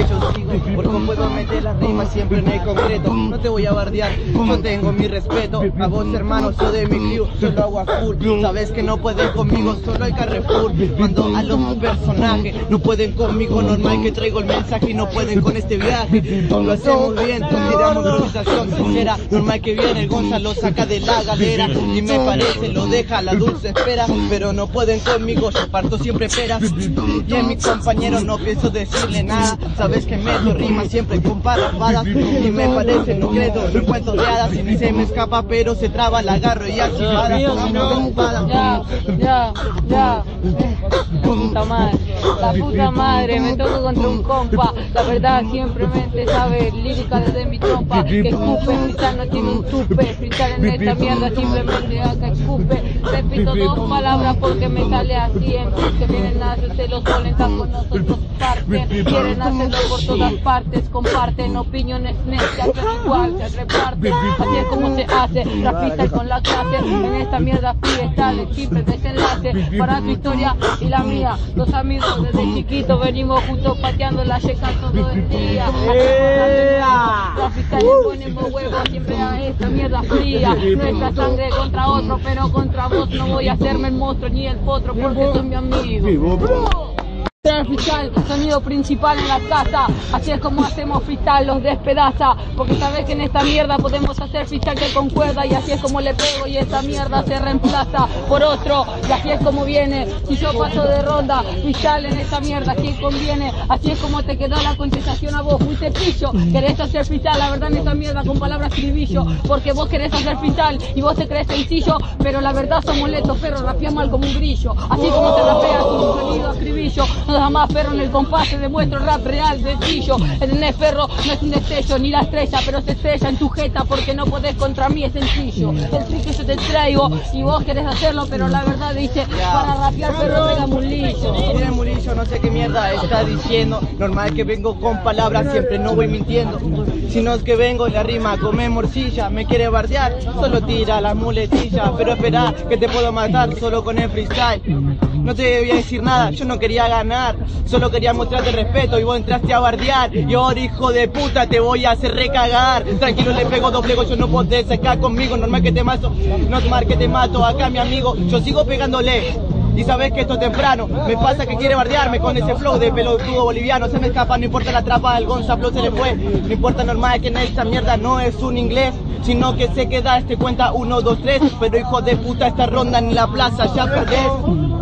yo sigo, porque puedo meter las rimas siempre en el concreto. No te voy a bardear, yo tengo mi respeto. A vos hermano, soy de mi crew, solo hago a full. Sabes que no pueden conmigo, solo hay Carrefour. Mando a los personajes, no pueden conmigo, normal que traigo el mensaje y no pueden con este viaje. Lo hacemos bien, tiramos improvisación sincera. Normal que viene el Gonza, lo saca de la galera y me parece, lo deja la dulce espera. Pero no pueden conmigo, yo parto siempre peras. Y a mi compañero no pienso decirle nada. Sabes que meto rimas siempre con parrafadas y me parece, no creo, no cuento de hadas. Y se me escapa pero se traba, la agarro y así la puta madre, me toco contra un compa. La verdad simplemente sabe lírica desde mi trompa. Que escupe, freestyle no tiene un tupe. Freestyle en esta mierda simplemente acá escupe. Repito dos palabras porque me sale así en que vienen a hacerse los solentas con nosotros parten. Quieren hacerlo por todas partes, comparten opiniones necias, pero igual se reparten. Así es como se hace, rap con la clase. En esta mierda freestyle el simple desenlace. Para tu historia y la mía, los amigos desde chiquitos venimos juntos pateando la yeca todo el día. Rap le ponemos huevos siempre a esta mierda fría. Nuestra sangre contra otro, pero contra vos no voy a hacerme el monstruo ni el potro porque sos mi amigo. Freestyle, sonido principal en la casa. Así es como hacemos freestyle, los despedaza. Porque sabes que en esta mierda podemos hacer freestyle que concuerda. Y así es como le pego y esta mierda se reemplaza por otro. Y así es como viene, si yo paso de ronda. Freestyle en esta mierda, ¿quién conviene? Así es como te quedó la contestación a vos, muy cepillo. Querés hacer freestyle, la verdad en esta mierda con palabras escribillo. Porque vos querés hacer freestyle y vos te crees sencillo. Pero la verdad somos lentos, pero rapeamos mal como un grillo. Así como te rapeas con un sonido escribillo. Jamás perro en el compás, te demuestro rap real, sencillo. El perro no es un destello ni la estrella, pero se estrella en tu jeta porque no podés contra mí, es sencillo. El trick que yo te traigo y vos querés hacerlo, pero la verdad dice, para rapear perro pega mulillo. Mira mulillo, no sé qué mierda está diciendo. Normal que vengo con palabras, siempre no voy mintiendo. Si no es que vengo la rima a comer morcilla, me quiere bardear, solo tira la muletilla. Pero espera que te puedo matar solo con el freestyle. No te voy a decir nada, yo no quería ganar, solo quería mostrarte respeto y vos entraste a bardear. Y ahora hijo de puta te voy a hacer recagar. Tranquilo le pego doblego, yo no podés sacar conmigo. Normal que te mato, normal que te mato acá mi amigo. Yo sigo pegándole. Y sabes que esto es temprano, me pasa que quiere bardearme con ese flow de pelotudo boliviano. Se me escapa, no importa la trapa, el Gonza flow se le fue. No importa normal que en esta mierda no es un inglés, sino que se queda este cuenta 1, 2, 3. Pero hijo de puta esta ronda en la plaza ya perdés.